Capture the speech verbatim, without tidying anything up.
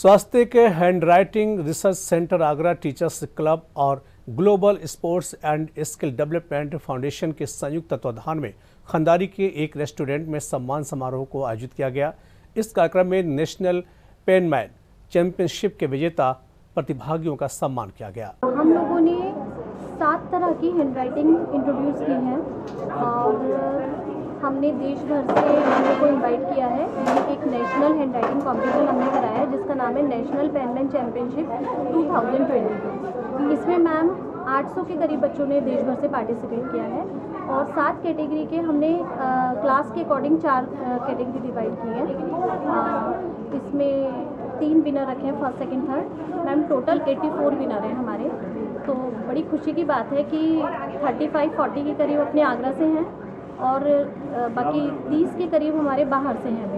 स्वास्थ्य के handwriting research centre Agra teachers club और global sports and skill development foundation के संयुक्त तत्वाधान में खंडारी के एक रेस्टोरेंट में सम्मान समारोह को आयोजित किया गया। इस कार्यक्रम में नेशनल पेनमैन चैंपियनशिप के विजेता प्रतिभागियों का सम्मान किया गया। हम लोगों ने सात तरह की हैंडराइटिंग इंट्रोड्यूस की है और हमने देश भर से हम लोग को इन्वाइट किया है। एक नेशनल हैंडराइटिंग कॉम्पिटिशन हमने कराया है जिसका नाम है नेशनल पेनमैन चैंपियनशिप दो हज़ार बाईस। इसमें मैम आठ सौ के करीब बच्चों ने देश भर से पार्टिसिपेट किया है और सात कैटेगरी के हमने आ, क्लास के अकॉर्डिंग चार कैटेगरी डिवाइड की है। इसमें तीन विनर रखे हैं, first second third. Ma'am total चौरासी विनर हैं हमारे। तो बड़ी खुशी की बात है कि पैंतीस चालीस के करीब अपने आगरा से हैं और बाकी तीस के करीब हमारे बाहर से हैं।